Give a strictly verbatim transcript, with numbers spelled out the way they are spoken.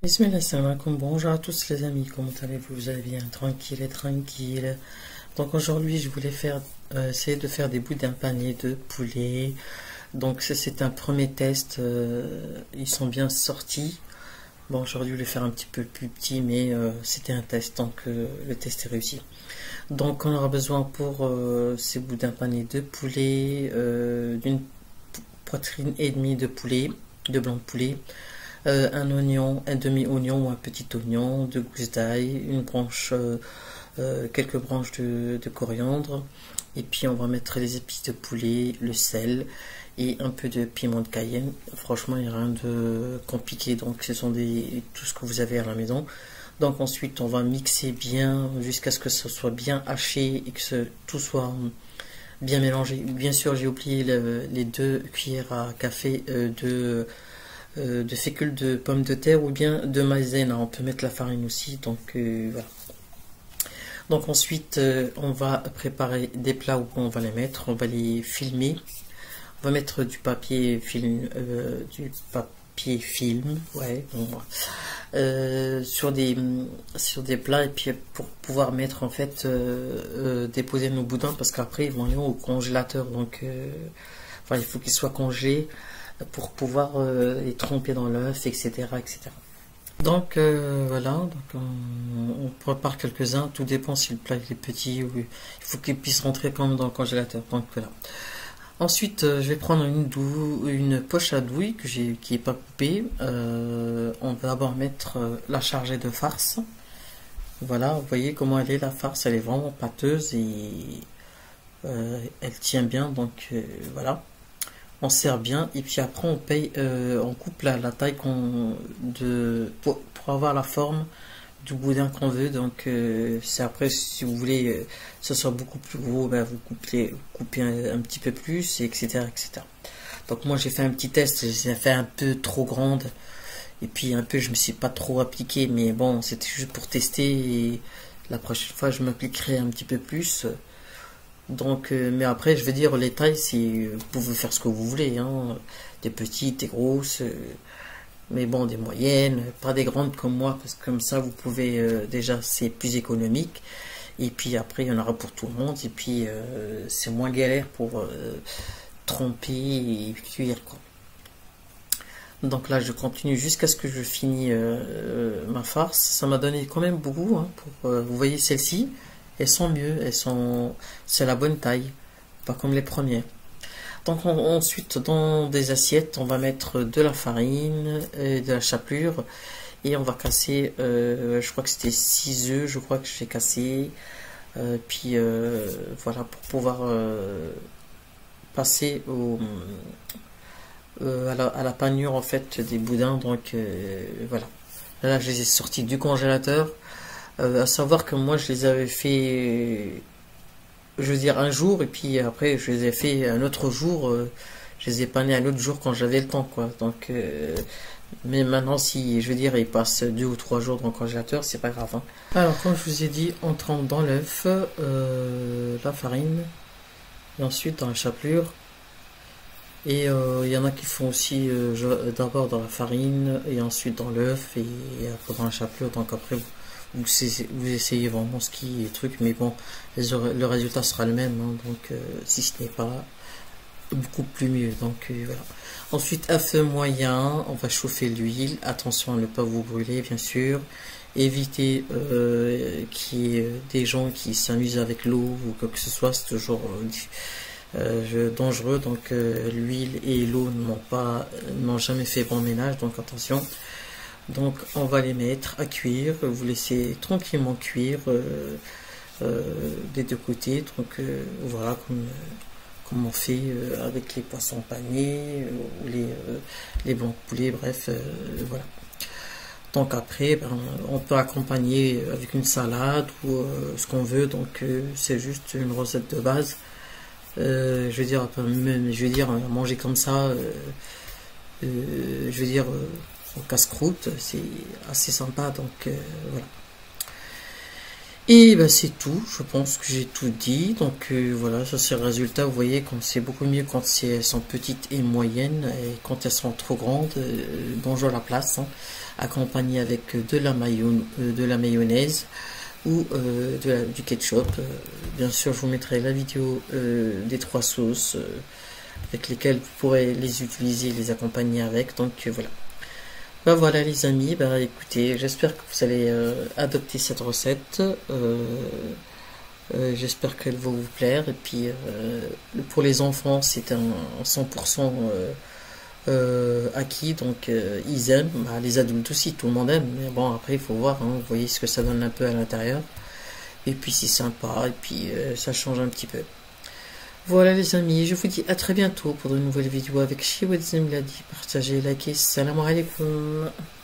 Bismillah, salam alaikum. Bonjour à tous les amis, comment allez-vous? Vous allez bien? Tranquille et tranquille. Donc aujourd'hui je voulais faire euh, essayer de faire des boudins panés de poulet. Donc c'est un premier test, euh, ils sont bien sortis. Bon, aujourd'hui je voulais faire un petit peu plus petit, mais euh, c'était un test, donc euh, le test est réussi. Donc on aura besoin pour euh, ces boudins panés de poulet, euh, d'une poitrine et demie de poulet, de blanc de poulet. Euh, un oignon, un demi-oignon ou un petit oignon, deux gousses d'ail, une branche, euh, euh, quelques branches de, de coriandre, et puis on va mettre les épices de poulet, le sel et un peu de piment de Cayenne. Franchement, il n'y a rien de compliqué, donc ce sont des, tout ce que vous avez à la maison. Donc ensuite, on va mixer bien jusqu'à ce que ce soit bien haché et que ce, tout soit bien mélangé. Bien sûr, j'ai oublié le, les deux cuillères à café euh, de Euh, de fécule de pommes de terre ou bien de maïzena. On peut mettre la farine aussi, donc euh, voilà. Donc ensuite euh, on va préparer des plats où on va les mettre, on va les filmer, on va mettre du papier film, euh, du papier film, ouais, bon, euh, sur des sur des plats, et puis pour pouvoir mettre en fait euh, euh, déposer nos boudins, parce qu'après ils vont aller au congélateur, donc euh, enfin il faut qu'ils soient congelés pour pouvoir euh, les tremper dans l'œuf, et cetera, et cetera. Donc euh, voilà, donc on, on prépare quelques-uns, tout dépend si le plat est petit ou il faut qu'il puisse rentrer quand même dans le congélateur. Donc voilà. Ensuite, euh, je vais prendre une, dou une poche à douille que j'ai qui est pas coupée. Euh, on va d'abord mettre euh, la chargée de farce. Voilà, vous voyez comment elle est, la farce, elle est vraiment pâteuse et euh, elle tient bien, donc euh, voilà. On sert bien, et puis après on paye, euh, on coupe la, la taille qu'on de pour, pour avoir la forme du boudin qu'on veut. Donc euh, c'est après, si vous voulez euh, que ce soit beaucoup plus gros, ben, vous coupez, vous coupez un, un petit peu plus, et etc, et cetera. Donc moi j'ai fait un petit test, j'ai fait un peu trop grande, et puis un peu je me suis pas trop appliqué, mais bon, c'était juste pour tester, et la prochaine fois je m'appliquerai un petit peu plus. Donc, euh, mais après, je veux dire, les tailles, c'est, vous pouvez faire ce que vous voulez, hein, des petites, des grosses, euh, mais bon, des moyennes, pas des grandes comme moi, parce que comme ça, vous pouvez, euh, déjà, c'est plus économique, et puis après, il y en aura pour tout le monde, et puis euh, c'est moins galère pour euh, tremper et cuire, quoi. Donc là, je continue jusqu'à ce que je finis euh, euh, ma farce. Ça m'a donné quand même beaucoup, hein, pour, euh, vous voyez celle-ci. Elles sont mieux, elles sont, c'est la bonne taille, pas comme les premières. Donc on, ensuite, dans des assiettes, on va mettre de la farine, et de la chapelure, et on va casser, euh, je crois que c'était six œufs, je crois que j'ai cassé, euh, puis euh, voilà, pour pouvoir euh, passer au, euh, à, la, à la panure en fait des boudins. Donc euh, voilà, là je les ai sortis du congélateur. Euh, à savoir que moi je les avais fait, je veux dire, un jour, et puis après je les ai fait un autre jour, euh, je les ai panés un autre jour quand j'avais le temps, quoi. Donc euh, mais maintenant, si je veux dire ils passent deux ou trois jours dans le congélateur, c'est pas grave, hein. Alors comme je vous ai dit, on trempe dans l'œuf, euh, la farine, et ensuite dans la chapelure. Et il euh, y en a qui font aussi euh, d'abord dans la farine et ensuite dans l'œuf, et après dans la chapelure. Donc après vous Vous, vous essayez vraiment ce qui est truc, mais bon, les, le résultat sera le même, hein, donc euh, si ce n'est pas beaucoup plus mieux. Donc euh, voilà. Ensuite, à feu moyen, on va chauffer l'huile. Attention à ne pas vous brûler, bien sûr. Évitez euh, qu'il y ait des gens qui s'amusent avec l'eau ou quoi que ce soit, c'est toujours euh, dangereux. Donc euh, l'huile et l'eau n'ont pas, n'ont jamais fait bon ménage, donc attention. Donc on va les mettre à cuire, vous laissez tranquillement cuire euh, euh, des deux côtés. Donc euh, voilà, comme, comme on fait euh, avec les poissons panés ou les, euh, les blancs de poulet, bref, euh, voilà. Donc après, ben, on peut accompagner avec une salade ou euh, ce qu'on veut. Donc euh, c'est juste une recette de base. Euh, je veux dire, je veux dire, manger comme ça, euh, euh, je veux dire. Euh, au casse-croûte, c'est assez sympa, donc euh, voilà. Et ben c'est tout, je pense que j'ai tout dit. Donc euh, voilà, ça c'est le résultat. Vous voyez, comme c'est beaucoup mieux quand elles sont petites et moyennes, et quand elles sont trop grandes, euh, bonjour la place, hein, accompagnées avec de la, mayo euh, de la mayonnaise ou euh, de la, du ketchup. Euh, bien sûr, je vous mettrai la vidéo euh, des trois sauces euh, avec lesquelles vous pourrez les utiliser, les accompagner avec. Donc euh, voilà. Bah voilà les amis, bah écoutez, j'espère que vous allez euh, adopter cette recette. Euh, euh, j'espère qu'elle va vous plaire. Et puis euh, pour les enfants, c'est un cent pour cent euh, euh, acquis, donc euh, ils aiment. Bah, les adultes aussi, tout le monde aime. Mais bon, après il faut voir, hein, vous voyez ce que ça donne un peu à l'intérieur. Et puis c'est sympa, et puis euh, ça change un petit peu. Voilà les amis, je vous dis à très bientôt pour de nouvelles vidéos avec Chiwadzim Ladi. Partagez, likez, salam alaikum.